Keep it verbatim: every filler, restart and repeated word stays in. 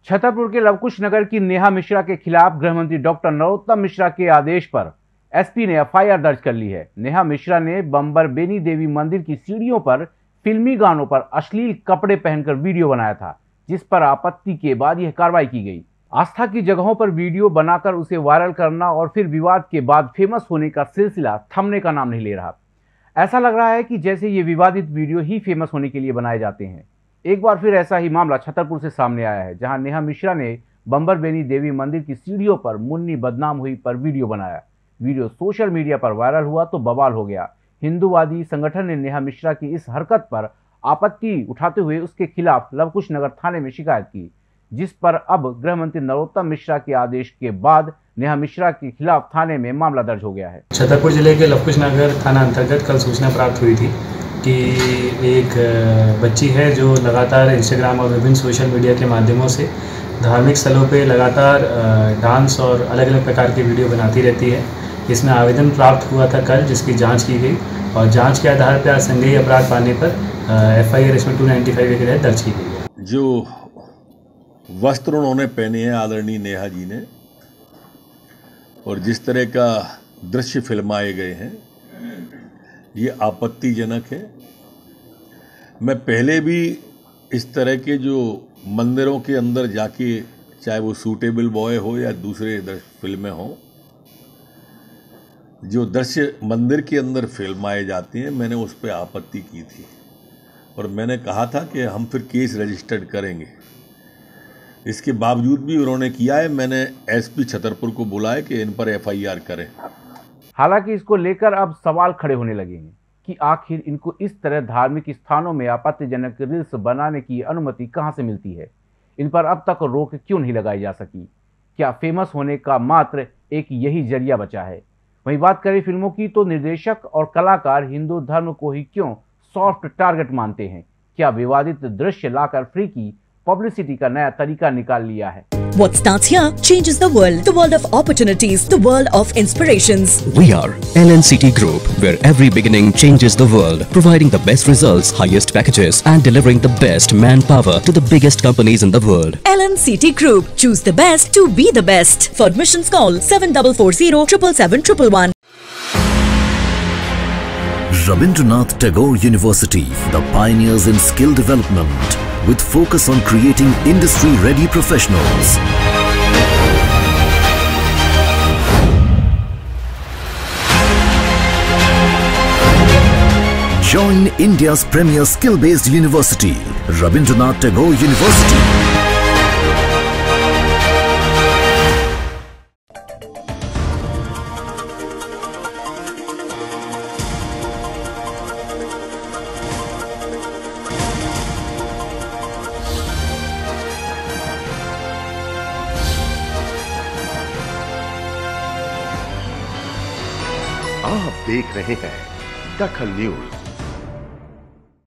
छतरपुर के लवकुश नगर की नेहा मिश्रा के खिलाफ गृह मंत्री डॉक्टर नरोत्तम मिश्रा के आदेश पर एसपी ने एफ आई आर दर्ज कर ली है। नेहा मिश्रा ने बंबर बेनी देवी मंदिर की सीढ़ियों पर फिल्मी गानों पर अश्लील कपड़े पहनकर वीडियो बनाया था, जिस पर आपत्ति के बाद यह कार्रवाई की गई। आस्था की जगहों पर वीडियो बनाकर उसे वायरल करना और फिर विवाद के बाद फेमस होने का सिलसिला थमने का नाम नहीं ले रहा। ऐसा लग रहा है कि जैसे ये विवादित वीडियो ही फेमस होने के लिए बनाए जाते हैं। एक बार फिर ऐसा ही मामला छतरपुर से सामने आया है, जहां नेहा मिश्रा ने बंबर बेनी देवी मंदिर की सीढ़ियों पर मुन्नी बदनाम हुई पर वीडियो बनाया। वीडियो सोशल मीडिया पर वायरल हुआ तो बवाल हो गया। हिंदूवादी संगठन ने नेहा मिश्रा की इस हरकत पर आपत्ति उठाते हुए उसके खिलाफ लवकुश नगर थाने में शिकायत की, जिस पर अब गृह मंत्री नरोत्तम मिश्रा के आदेश के बाद नेहा मिश्रा के खिलाफ थाने में मामला दर्ज हो गया है। छतरपुर जिले के लवकुश नगर थाना अंतर्गत कल सूचना प्राप्त हुई थी कि एक बच्ची है जो लगातार इंस्टाग्राम और विभिन्न सोशल मीडिया के माध्यमों से धार्मिक स्थलों पे लगातार डांस और अलग अलग प्रकार की वीडियो बनाती रहती है। इसमें आवेदन प्राप्त हुआ था कल, जिसकी जांच की गई और जांच के आधार पर संज्ञेय अपराध पाने पर एफ आई आर इसमें टू नाइन्टी फाइव के तहत दर्ज की गई है। जो वस्त्र उन्होंने पहने हैं आदरणीय नेहा जी ने, और जिस तरह का दृश्य फिल्माए गए हैं, ये आपत्तिजनक है। मैं पहले भी इस तरह के जो मंदिरों के अंदर जाके, चाहे वो सूटेबल बॉय हो या दूसरे फिल्में हों, जो दृश्य मंदिर के अंदर फिल्माए जाते हैं, मैंने उस पर आपत्ति की थी और मैंने कहा था कि हम फिर केस रजिस्टर्ड करेंगे। इसके बावजूद भी उन्होंने किया है। मैंने एस पी छतरपुर को बुलाया कि इन पर एफ आई आर करें। हालांकि इसको लेकर अब सवाल खड़े होने लगे हैं कि आखिर इनको इस तरह धार्मिक स्थानों में आपत्तिजनक रील्स बनाने की अनुमति कहां से मिलती है। इन पर अब तक रोक क्यों नहीं लगाई जा सकी। क्या फेमस होने का मात्र एक यही जरिया बचा है। वहीं बात करें फिल्मों की, तो निर्देशक और कलाकार हिंदू धर्म को ही क्यों सॉफ्ट टारगेट मानते हैं। क्या विवादित दृश्य लाकर फ्री की पब्लिसिटी का नया तरीका निकाल लिया है। What starts here changes the world. The world of opportunities, the world of inspirations. We are L N C T Group, where every beginning changes the world, providing the best results, highest packages, and delivering the best manpower to the biggest companies in the world. L N C T Group. Choose the best to be the best. For admissions, call seven four four zero seven seven seven one one. Rabindranath Tagore University, the pioneers in skill development, with focus on creating industry-ready professionals. Join India's premier skill-based university, Rabindranath Tagore University. आप देख रहे हैं दखल news.